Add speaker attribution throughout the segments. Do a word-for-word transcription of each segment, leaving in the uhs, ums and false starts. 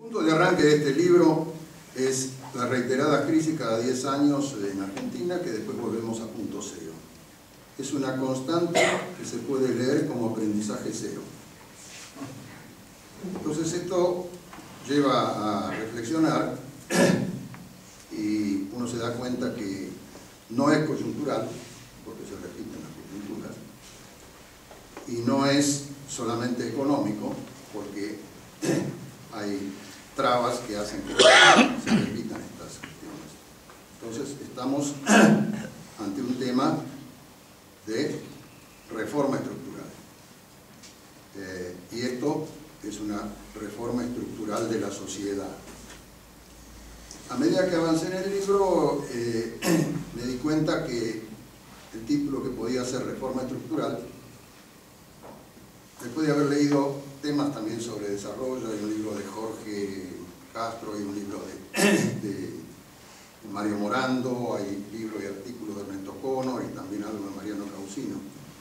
Speaker 1: El punto de arranque de este libro es la reiterada crisis cada diez años en Argentina, que después volvemos a punto cero. Es una constante que se puede leer como aprendizaje cero. Entonces esto lleva a reflexionar y uno se da cuenta que no es coyuntural, porque se repiten las coyunturas, y no es solamente económico, porque hay trabas que hacen que se repitan estas cuestiones. Entonces estamos ante un tema de reforma estructural. Eh, y esto es una reforma estructural de la sociedad. A medida que avancé en el libro, eh, me di cuenta que el título que podía ser reforma estructural, después de haber leído temas también sobre desarrollo, hay un libro de Jorge Castro, hay un libro de, de Mario Morando, hay libros y artículos de Ernesto Conor y también algo de Mariano Causino.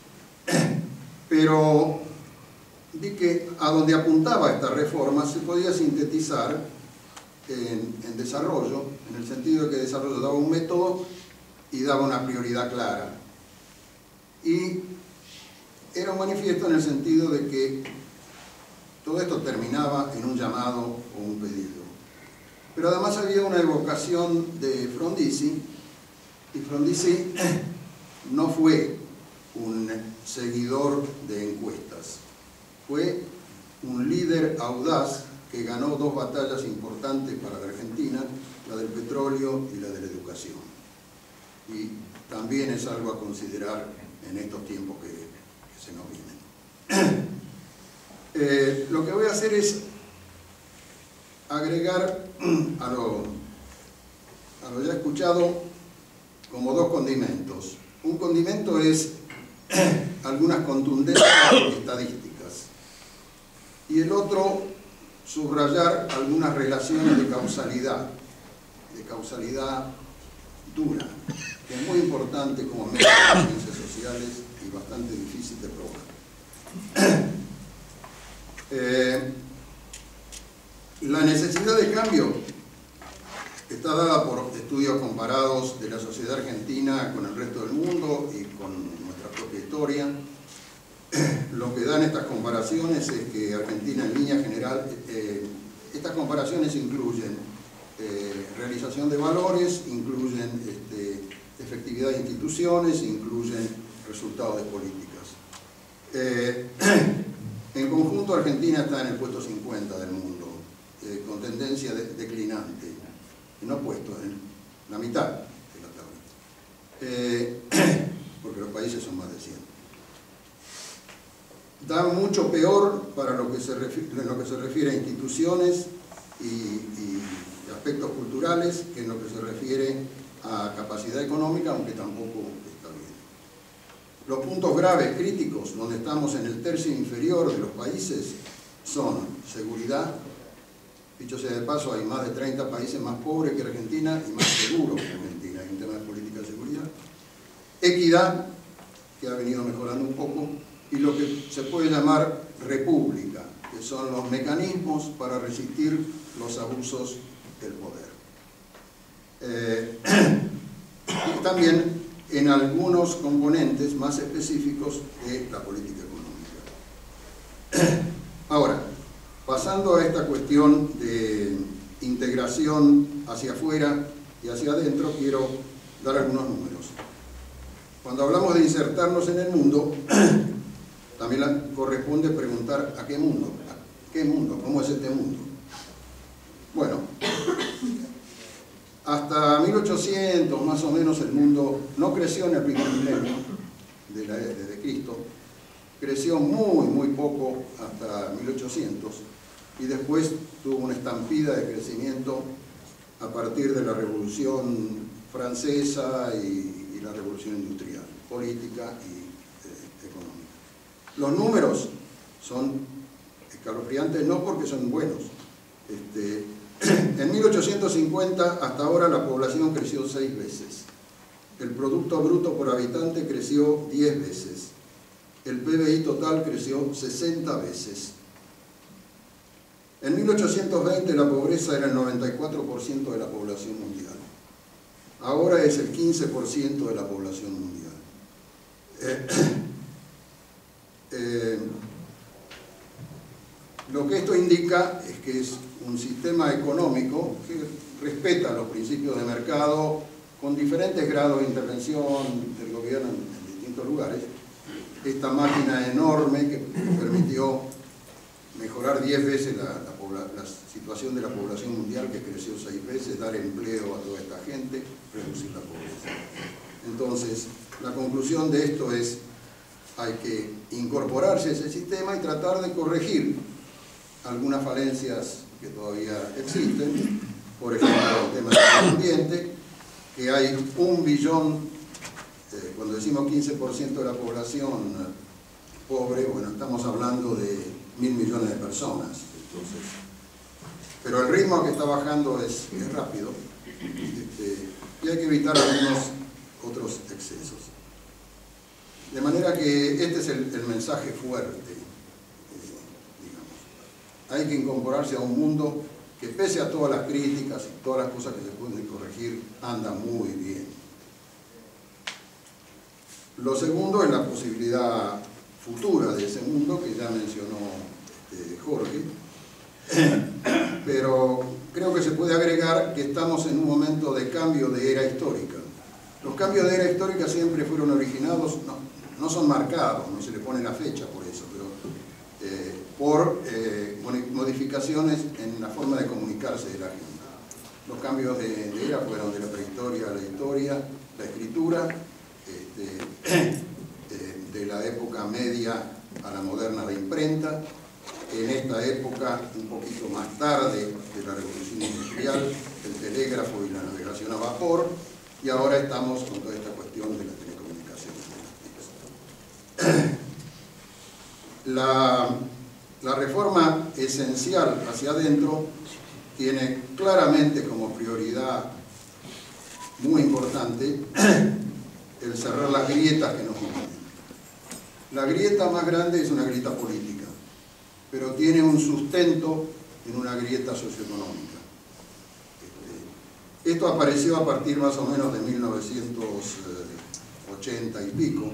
Speaker 1: Pero vi que a donde apuntaba esta reforma se podía sintetizar en, en desarrollo, en el sentido de que desarrollo daba un método y daba una prioridad clara. Y era un manifiesto en el sentido de que todo esto terminaba en un llamado o un pedido. Pero además había una evocación de Frondizi, y Frondizi no fue un seguidor de encuestas, fue un líder audaz que ganó dos batallas importantes para la Argentina, la del petróleo y la de la educación. Y también es algo a considerar en estos tiempos que, que se nos vienen. Eh, lo que voy a hacer es agregar a lo, a lo ya escuchado como dos condimentos. Un condimento es algunas contundencias estadísticas y el otro subrayar algunas relaciones de causalidad, de causalidad dura, que es muy importante como método de ciencias sociales y bastante difícil de probar. Eh, la necesidad de cambio está dada por estudios comparados de la sociedad argentina con el resto del mundo y con nuestra propia historia. Lo que dan estas comparaciones es que Argentina en línea general, eh, estas comparaciones incluyen eh, realización de valores, incluyen este, efectividad de instituciones, incluyen resultados de políticas. Eh, en conjunto Argentina está en el puesto cincuenta del mundo, eh, con tendencia de, declinante, no puesto, en la mitad de la tabla, eh, porque los países son más de cien. Da mucho peor para lo que se refiere, en lo que se refiere a instituciones y, y aspectos culturales que en lo que se refiere a capacidad económica, aunque tampoco está bien. Los puntos graves, críticos, donde estamos en el tercio inferior de los países, son seguridad. Dicho sea de paso, hay más de treinta países más pobres que Argentina y más seguros que Argentina. Hay un tema de política de seguridad. Equidad, que ha venido mejorando un poco, y lo que se puede llamar república, que son los mecanismos para resistir los abusos del poder. Eh, y también en algunos componentes más específicos de la política económica. Ahora, pasando a esta cuestión de integración hacia afuera y hacia adentro, quiero dar algunos números. Cuando hablamos de insertarnos en el mundo, también corresponde preguntar ¿a qué mundo? ¿A qué mundo? ¿Cómo es este mundo? Bueno, hasta mil ochocientos más o menos el mundo no creció en el primer milenio de, la, de, de Cristo, creció muy muy poco hasta mil ochocientos y después tuvo una estampida de crecimiento a partir de la Revolución Francesa y, y la Revolución Industrial, política y eh, económica. Los números son escalofriantes no porque son buenos. Este, en mil ochocientos cincuenta hasta ahora la población creció seis veces. El Producto Bruto por habitante creció diez veces. El P B I total creció sesenta veces. En mil ochocientos veinte la pobreza era el noventa y cuatro por ciento de la población mundial. Ahora es el quince por ciento de la población mundial. Eh, eh, lo que esto indica es que es un sistema económico que respeta los principios de mercado con diferentes grados de intervención del gobierno en distintos lugares. Esta máquina enorme que permitió mejorar diez veces la, la, la situación de la población mundial, que creció seis veces, dar empleo a toda esta gente, reducir la pobreza. Entonces, la conclusión de esto es: hay que incorporarse a ese sistema y tratar de corregir algunas falencias que todavía existen. Por ejemplo, el tema del medio ambiente, que hay un billón, eh, cuando decimos quince por ciento de la población pobre, bueno, estamos hablando de mil millones de personas. Entonces, pero el ritmo que está bajando es, es rápido, este, y hay que evitar algunos otros excesos. De manera que este es el, el mensaje fuerte, eh, digamos. Hay que incorporarse a un mundo que, pese a todas las críticas y todas las cosas que se pueden corregir, anda muy bien. Lo segundo es la posibilidad futura de ese mundo que ya mencionó este, Jorge, pero creo que se puede agregar que estamos en un momento de cambio de era histórica. Los cambios de era histórica siempre fueron originados, no, no son marcados, no se le pone la fecha por eso, pero eh, por eh, modificaciones en la forma de comunicarse de la gente. Los cambios de, de era fueron de la prehistoria a la historia, la escritura, este, de la época media a la moderna, la imprenta. En esta época, un poquito más tarde de la revolución industrial, el telégrafo y la navegación a vapor, y ahora estamos con toda esta cuestión de las telecomunicaciones. La, la reforma esencial hacia adentro tiene claramente como prioridad muy importante el cerrar las grietas que nos dividen. La grieta más grande es una grieta política, pero tiene un sustento en una grieta socioeconómica. Este, esto apareció a partir más o menos de mil novecientos ochenta y pico.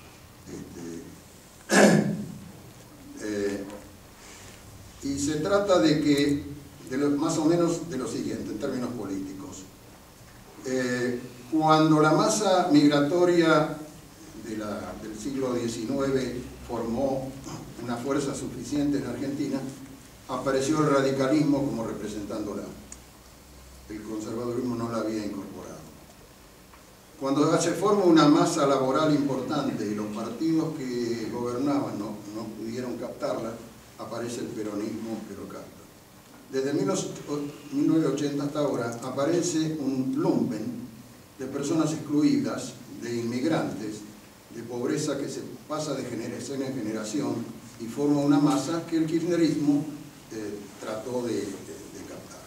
Speaker 1: Este, eh, y se trata de que, de lo, más o menos de lo siguiente, en términos políticos. Eh, cuando la masa migratoria de la, del siglo diecinueve formó una fuerza suficiente en Argentina, apareció el radicalismo como representándola. El conservadurismo no la había incorporado. Cuando se forma una masa laboral importante y los partidos que gobernaban no, no pudieron captarla, aparece el peronismo que lo capta. Desde mil novecientos ochenta hasta ahora aparece un lumpen de personas excluidas, de inmigrantes, de pobreza que se pasa de generación en generación y forma una masa que el kirchnerismo eh, trató de, de, de captar.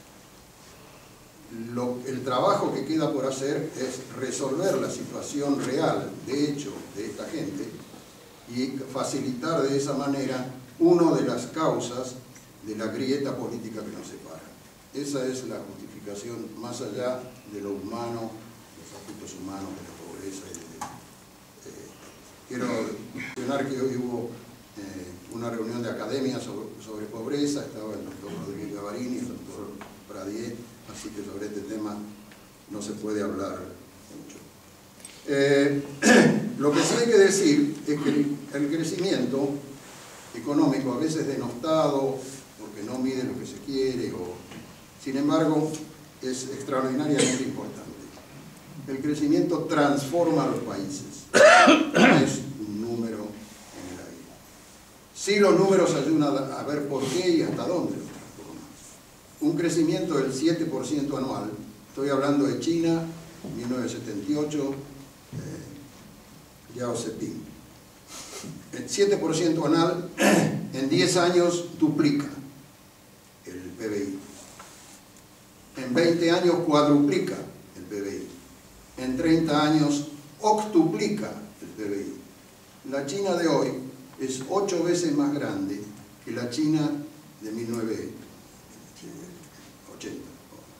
Speaker 1: Lo, el trabajo que queda por hacer es resolver la situación real, de hecho, de esta gente y facilitar de esa manera una de las causas de la grieta política que nos separa. Esa es la justificación más allá de lo humano, los aspectos humanos, de la pobreza y de Quiero mencionar que hoy hubo eh, una reunión de academia sobre, sobre pobreza, estaba el doctor Rodríguez Gavarini y el doctor Pradier, así que sobre este tema no se puede hablar mucho. Eh, lo que sí hay que decir es que el, el crecimiento económico, a veces denostado, porque no mide lo que se quiere, o, sin embargo, es extraordinariamente importante. El crecimiento transforma a los países. No es un número en el aire. Sí, los números ayudan a ver por qué y hasta dónde lo transforma. Un crecimiento del siete por ciento anual, estoy hablando de China, mil novecientos setenta y ocho, eh, Yao Zeping. El siete por ciento anual en diez años duplica el P B I. En veinte años cuadruplica el P B I. En treinta años octuplica el P B I. La China de hoy es ocho veces más grande que la China de mil novecientos ochenta.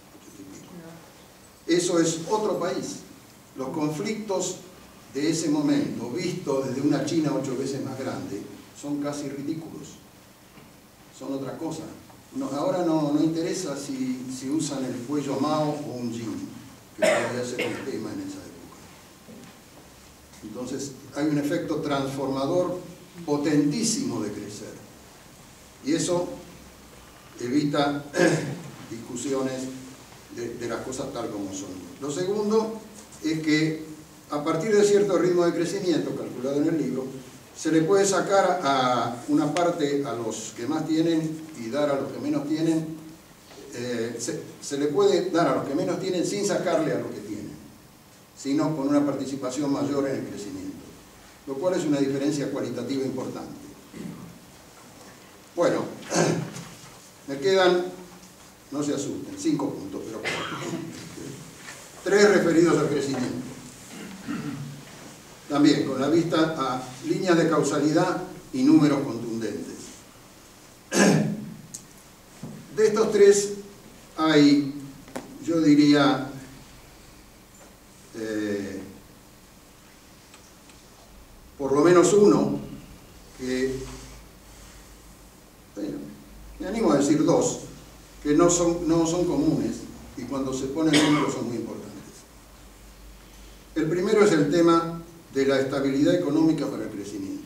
Speaker 1: Eso es otro país. Los conflictos de ese momento, vistos desde una China ocho veces más grande, son casi ridículos. Son otra cosa. No, ahora no, no interesa si, si usan el cuello Mao o un Jin, que podría ser un tema en esa época. Entonces hay un efecto transformador potentísimo de crecer. Y eso evita discusiones de, de las cosas tal como son. Lo segundo es que a partir de cierto ritmo de crecimiento calculado en el libro, se le puede sacar a una parte a los que más tienen y dar a los que menos tienen, eh, se, se le puede dar a los que menos tienen sin sacarle a los que tienen, sino con una participación mayor en el crecimiento, lo cual es una diferencia cualitativa importante. Bueno, me quedan, no se asusten, cinco puntos, pero tres referidos al crecimiento. También con la vista a líneas de causalidad y números contundentes. De estos tres hay, yo diría, eh, por lo menos uno que, bueno, me animo a decir dos, que no son, no son comunes y cuando se ponen números son muy importantes. El primero es el tema de la estabilidad económica para el crecimiento.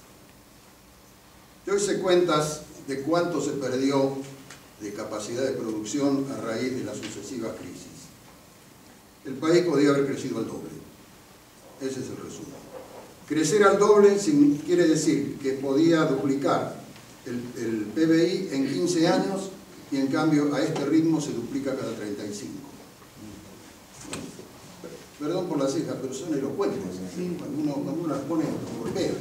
Speaker 1: Yo hice cuentas de cuánto se perdió de capacidad de producción a raíz de las sucesivas crisis. El país podía haber crecido al doble. Ese es el resumen. Crecer al doble quiere decir que podía duplicar el, el P B I en quince años y en cambio a este ritmo se duplica cada treinta y cinco. Perdón por las cejas, pero son elocuentes. Cuando uno, cuando uno las pone, golpea.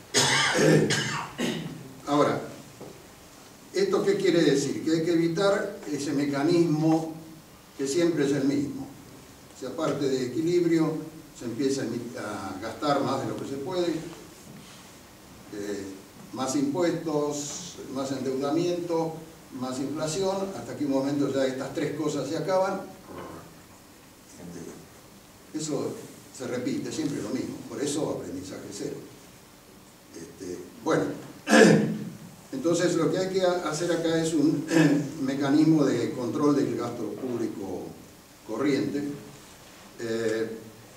Speaker 1: Ahora, ¿esto qué quiere decir? Que hay que evitar ese mecanismo que siempre es el mismo. O sea, aparte de equilibrio, se empieza a gastar más de lo que se puede, eh, más impuestos, más endeudamiento, más inflación, hasta que un momento ya estas tres cosas se acaban. Eso se repite, siempre lo mismo, por eso aprendizaje cero. Este, bueno, entonces lo que hay que hacer acá es un mecanismo de control del gasto público corriente, eh,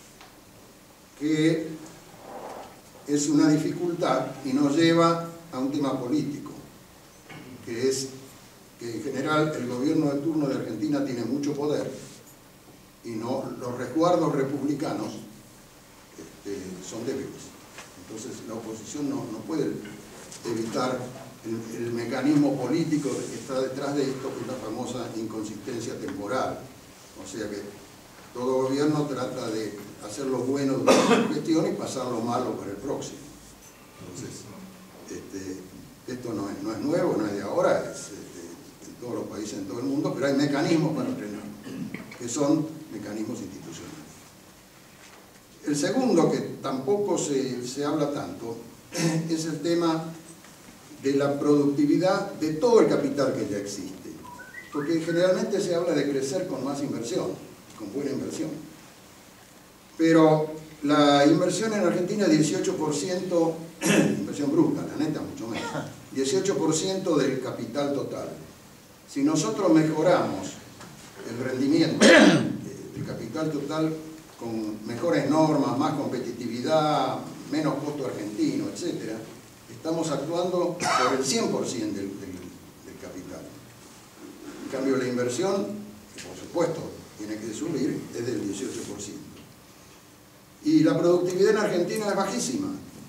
Speaker 1: que es una dificultad y nos lleva a un tema político, que es que en general el gobierno de turno de Argentina tiene mucho poder, y no, los resguardos republicanos este, son débiles. Entonces la oposición no, no puede evitar el, el mecanismo político que está detrás de esto, que es la famosa inconsistencia temporal. O sea que todo gobierno trata de hacer lo bueno durante una gestión y pasar lo malo para el próximo. Entonces, este, esto no es, no es nuevo, no es de ahora, es este, en todos los países, en todo el mundo, pero hay mecanismos para frenar, que son mecanismos institucionales. El segundo, que tampoco se, se habla tanto, es el tema de la productividad de todo el capital que ya existe. Porque generalmente se habla de crecer con más inversión, con buena inversión. Pero la inversión en Argentina es dieciocho por ciento, inversión bruta, la neta mucho menos, dieciocho por ciento del capital total. Si nosotros mejoramos el rendimiento del capital total con mejores normas, más competitividad, menos costo argentino, etcétera, estamos actuando por el cien por ciento del, del, del capital. En cambio, la inversión, que por supuesto tiene que subir, es del dieciocho por ciento. Y la productividad en Argentina es bajísima.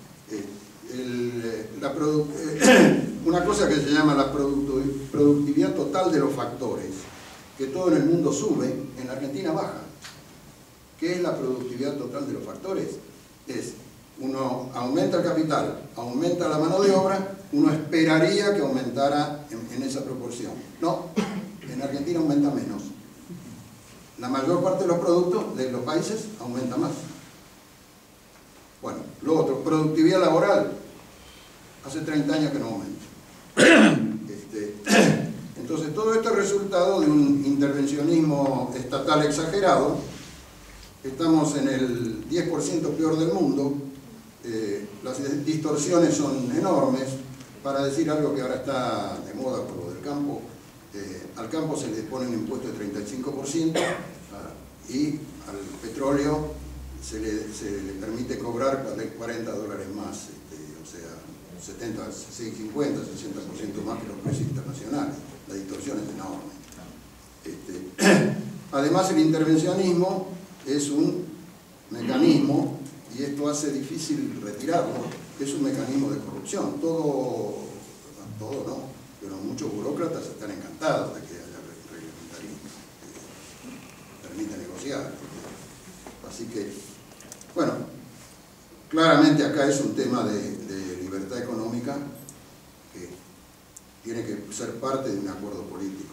Speaker 1: El, la produ una cosa que se llama la produ productividad total de los factores, que todo en el mundo sube, en la Argentina baja. ¿Qué es la productividad total de los factores? Es, uno aumenta el capital, aumenta la mano de obra, uno esperaría que aumentara en, en esa proporción. No, en Argentina aumenta menos. La mayor parte de los productos de los países aumenta más. Bueno, lo otro, productividad laboral. Hace treinta años que no aumenta. Este, resultado de un intervencionismo estatal exagerado. Estamos en el diez por ciento peor del mundo, eh, las distorsiones son enormes. Para decir algo que ahora está de moda por lo del campo, eh, al campo se le pone un impuesto de treinta y cinco por ciento y al petróleo se le, se le permite cobrar cuarenta dólares más, este, o sea, setenta, cincuenta, sesenta por ciento más que los precios internacionales. La distorsión es enorme. Este, además, el intervencionismo es un mecanismo, y esto hace difícil retirarlo, es un mecanismo de corrupción. Todo, todo no, pero muchos burócratas están encantados de que haya reglamentarismo, que permite negociar. Así que, bueno, claramente acá es un tema de, de libertad económica que tiene que ser parte de un acuerdo político.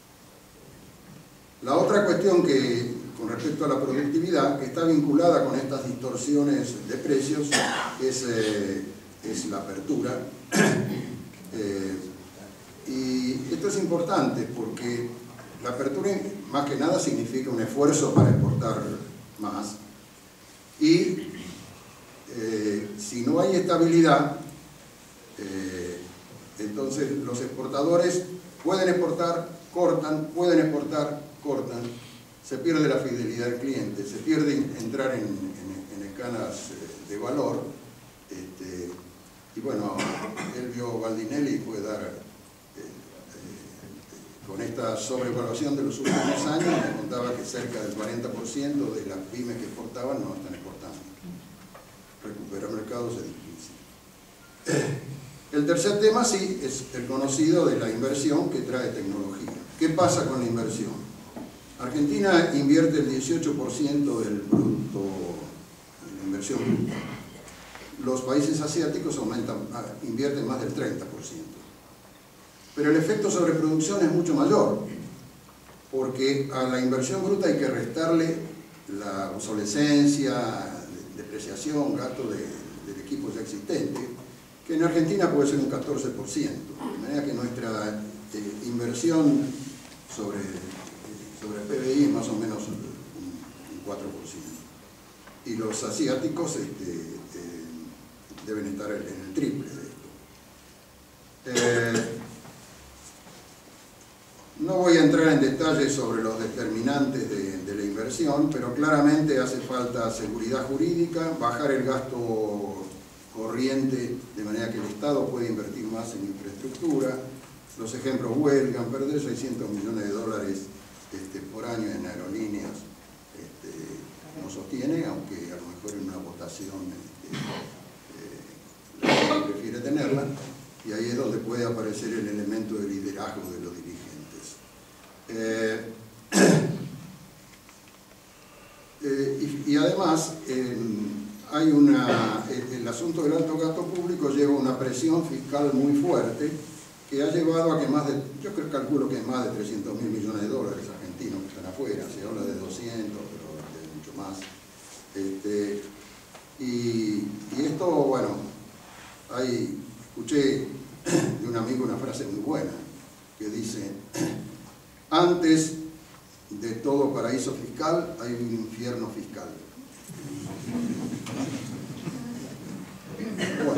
Speaker 1: La otra cuestión que, con respecto a la productividad, que está vinculada con estas distorsiones de precios, es, eh, es la apertura. Eh, y esto es importante porque la apertura, más que nada, significa un esfuerzo para exportar más. Y eh, si no hay estabilidad, eh, entonces los exportadores pueden exportar, cortan, pueden exportar, cortan, se pierde la fidelidad del cliente, se pierde entrar en, en, en escalas de valor. Este, y bueno, Elvio Baldinelli puede dar, eh, eh, con esta sobrevaluación de los últimos años, me contaba que cerca del cuarenta por ciento de las pymes que exportaban no están exportando. Recuperar mercados es difícil. El tercer tema, sí, es el conocido de la inversión que trae tecnología. ¿Qué pasa con la inversión? Argentina invierte el dieciocho por ciento del producto, de la inversión bruta. Los países asiáticos aumentan, invierten más del treinta por ciento. Pero el efecto sobre producción es mucho mayor, porque a la inversión bruta hay que restarle la obsolescencia, depreciación, gasto de, del equipo ya existente, que en Argentina puede ser un catorce por ciento. De manera que nuestra eh, inversión sobre, sobre P B I es más o menos un, un cuatro por ciento. Y los asiáticos este, eh, deben estar en el triple de esto. Eh, no voy a entrar en detalles sobre los determinantes de, de la inversión, pero claramente hace falta seguridad jurídica, bajar el gasto corriente, de manera que el Estado puede invertir más en infraestructura. Los ejemplos huelgan, perder seiscientos millones de dólares este, por año en aerolíneas este, no sostiene, aunque a lo mejor en una votación este, eh, la gente prefiere tenerla, y ahí es donde puede aparecer el elemento de liderazgo de los dirigentes. Eh, eh, y, y además, eh, hay una, el, el asunto del alto gasto público lleva una presión fiscal muy fuerte que ha llevado a que más de, yo creo, calculo que más de trescientos mil millones de dólares argentinos que están afuera, se habla de doscientos, pero de mucho más. Este, y, y esto, bueno, hay, escuché de un amigo una frase muy buena que dice: antes de todo paraíso fiscal hay un infierno fiscal. Bueno,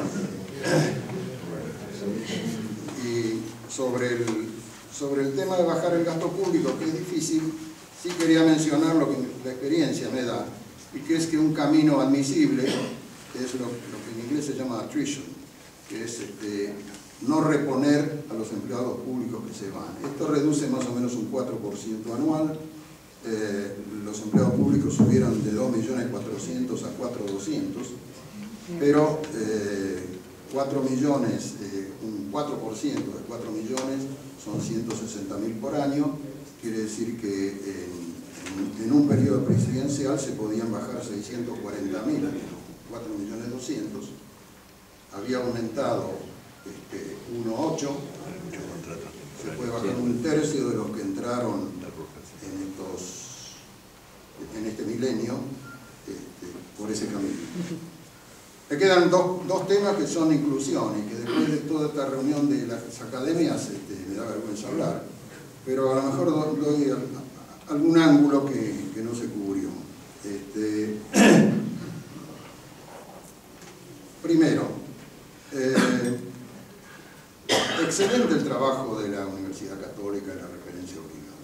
Speaker 1: y sobre el, sobre el tema de bajar el gasto público, que es difícil, sí quería mencionar lo que la experiencia me da, y que es que un camino admisible es lo, lo que en inglés se llama attrition, que es este, no reponer a los empleados públicos que se van. Esto reduce más o menos un cuatro por ciento anual. Eh, los empleados públicos subieron de dos millones cuatrocientos mil a cuatro millones doscientos mil, pero eh, cuatro millones, eh, un cuatro por ciento de cuatro millones son ciento sesenta mil por año. Quiere decir que en, en, en un periodo presidencial se podían bajar seiscientos cuarenta mil, cuatro millones doscientos mil. Había aumentado este, uno coma ocho, se puede bajar un tercio de los que entraron en, estos, en este milenio este, por ese camino. Me quedan dos, dos temas que son inclusión y que después de toda esta reunión de las academias este, me da vergüenza hablar. pero a lo mejor doy algún ángulo que, que no se cubrió. Este, primero, eh, excelente el trabajo de la Universidad Católica en la referencia obligada.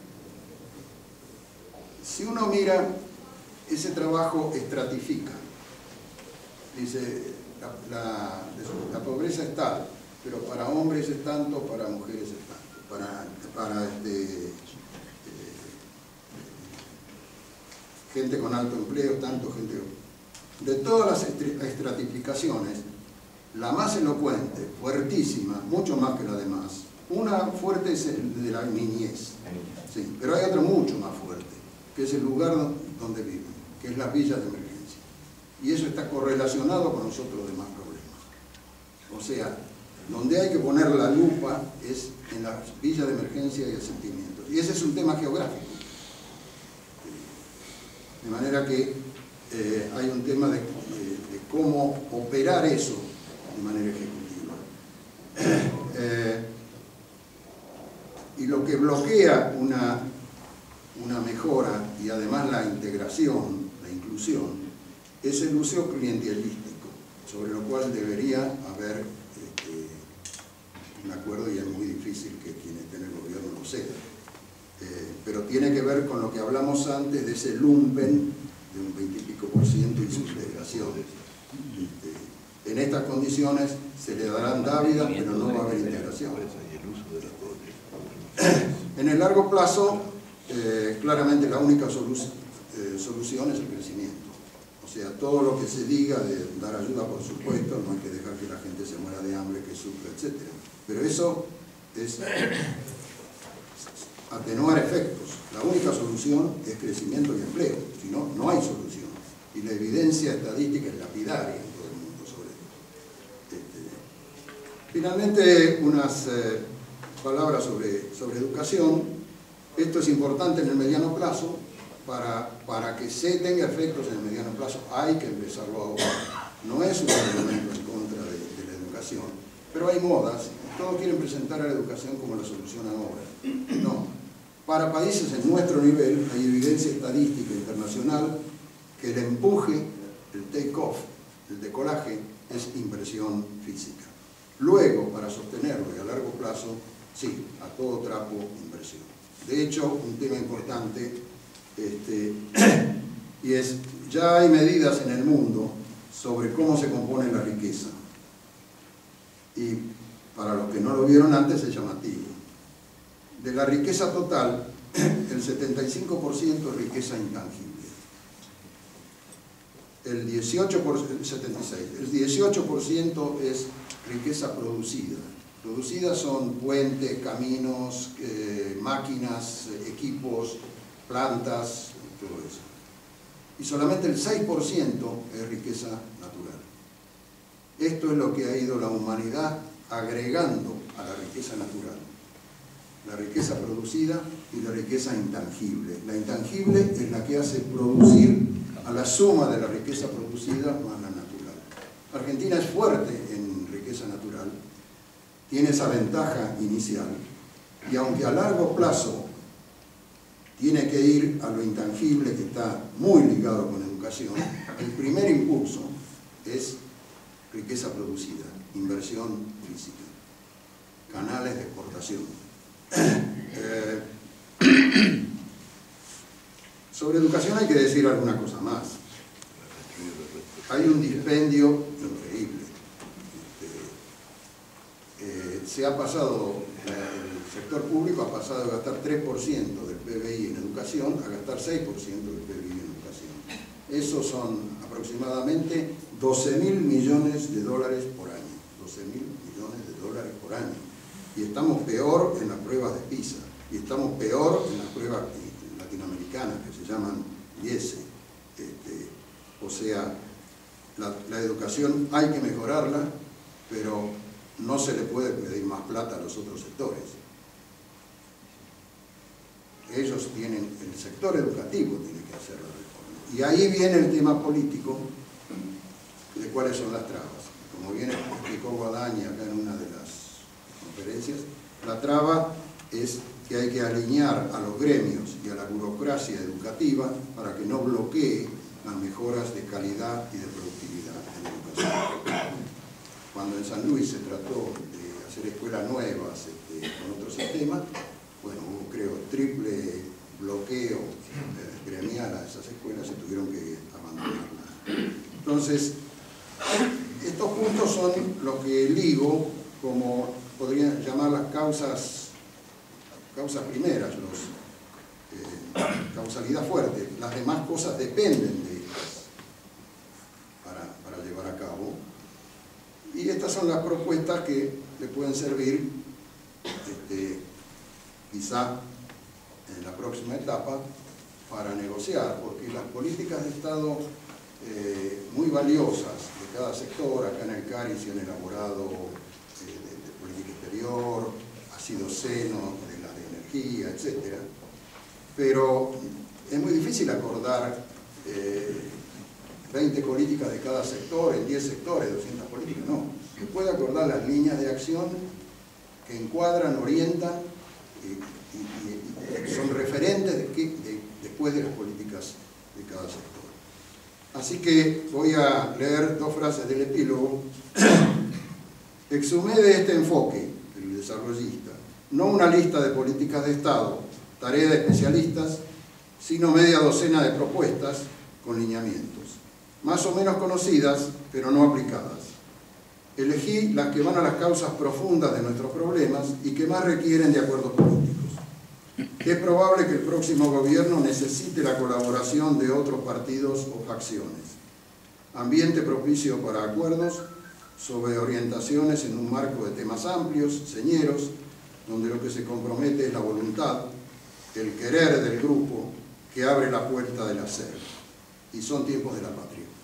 Speaker 1: Si uno mira, ese trabajo estratifica. Dice, la, la, la pobreza es tal, pero para hombres es tanto, para mujeres es tanto, para, para este, eh, gente con alto empleo, tanto gente... De todas las estratificaciones, la más elocuente, fuertísima, mucho más que la demás. Una fuerte es el de la niñez, sí, pero hay otra mucho más fuerte, que es el lugar donde viven, que es las villas de emergencia. Y eso está correlacionado con los otros demás problemas. O sea, donde hay que poner la lupa es en las villas de emergencia y asentimientos. Y ese es un tema geográfico. De manera que eh, hay un tema de, de, de cómo operar eso de manera ejecutiva. Eh, y lo que bloquea una, una mejora y además la integración, la inclusión, es el uso clientelístico, sobre lo cual debería haber este, un acuerdo, y es muy difícil que quien esté en el gobierno lo sepa. Eh, pero tiene que ver con lo que hablamos antes de ese lumpen de un veinte y pico por ciento y sus delegaciones. Este, en estas condiciones se le darán dávidas, pero no va a haber integración. En el largo plazo, eh, claramente la única solu eh, solución es el crecimiento. O sea, todo lo que se diga de dar ayuda, por supuesto, no hay que dejar que la gente se muera de hambre, que sufra, etcétera. Pero eso es atenuar efectos. La única solución es crecimiento y empleo. Si no, no hay solución. Y la evidencia estadística es lapidaria en todo el mundo sobre esto. Este, finalmente, unas eh, palabras sobre, sobre educación. Esto es importante en el mediano plazo. Para, para que se tenga efectos en el mediano plazo hay que empezarlo ahora. No es un argumento en contra de, de la educación, pero hay modas. Todos quieren presentar a la educación como la solución ahora. No. Para países en nuestro nivel hay evidencia estadística internacional que el empuje, el take-off, el decolaje, es inversión física. Luego, para sostenerlo y a largo plazo, sí, a todo trapo, inversión. De hecho, un tema importante, este, y es, ya hay medidas en el mundo sobre cómo se compone la riqueza. Y para los que no lo vieron antes es llamativo. De la riqueza total, el setenta y cinco por ciento es riqueza intangible. El dieciocho por ciento, setenta y seis por ciento, el dieciocho por ciento es riqueza producida. Producidas son puentes, caminos, eh, máquinas, equipos, plantas, todo eso. Y solamente el seis por ciento es riqueza natural. Esto es lo que ha ido la humanidad agregando a la riqueza natural. La riqueza producida y la riqueza intangible. La intangible es la que hace producir a la suma de la riqueza producida más la natural. Argentina es fuerte en riqueza natural, tiene esa ventaja inicial, y aunque a largo plazo tiene que ir a lo intangible, que está muy ligado con educación, el primer impulso es riqueza producida, inversión física, canales de exportación. Eh, sobre educación hay que decir alguna cosa más. Hay un dispendio increíble. Eh, se ha pasado, el sector público ha pasado de gastar tres por ciento del P B I en educación a gastar seis por ciento del P B I en educación. Esos son aproximadamente doce mil millones de dólares por año. doce mil millones de dólares por año. Y estamos peor en las pruebas de PISA. Y estamos peor en las pruebas latinoamericanas, que se llaman I E S E. Este, o sea, la, la educación hay que mejorarla, pero no se le puede pedir más plata a los otros sectores. Ellos tienen, el sector educativo tiene que hacer la reforma. Y ahí viene el tema político de cuáles son las trabas. Como bien explicó Guadaña acá en una de las conferencias, la traba es que hay que alinear a los gremios y a la burocracia educativa para que no bloquee las mejoras de calidad y de productividad en la educación. Cuando en San Luis se trató de hacer escuelas nuevas este, con otro sistema, bueno, hubo creo triple bloqueo eh, gremial a esas escuelas, se tuvieron que abandonarlas. Entonces, estos puntos son lo que ligo como podrían llamar las causas, causas primeras, los, eh, causalidad fuerte. Las demás cosas dependen de estas para, para llevar a cabo. Y estas son las propuestas que le pueden servir este, quizá en la próxima etapa para negociar, porque las políticas de Estado eh, muy valiosas de cada sector, acá en el CARI se han elaborado eh, de, de política exterior, ha sido seno de la de energía, etcétera, pero es muy difícil acordar eh, veinte políticas de cada sector, en diez sectores, doscientas políticas, no. Se puede acordar las líneas de acción que encuadran, orientan y, y, y son referentes de que, de, después de las políticas de cada sector. Así que voy a leer dos frases del epílogo. Exhumé de este enfoque, el desarrollista, no una lista de políticas de Estado, tarea de especialistas, sino media docena de propuestas con lineamientos, más o menos conocidas, pero no aplicadas. Elegí las que van a las causas profundas de nuestros problemas y que más requieren de acuerdos políticos. Es probable que el próximo gobierno necesite la colaboración de otros partidos o facciones. Ambiente propicio para acuerdos sobre orientaciones en un marco de temas amplios, señeros, donde lo que se compromete es la voluntad, el querer del grupo que abre la puerta del hacer. Y son tiempos de la patria.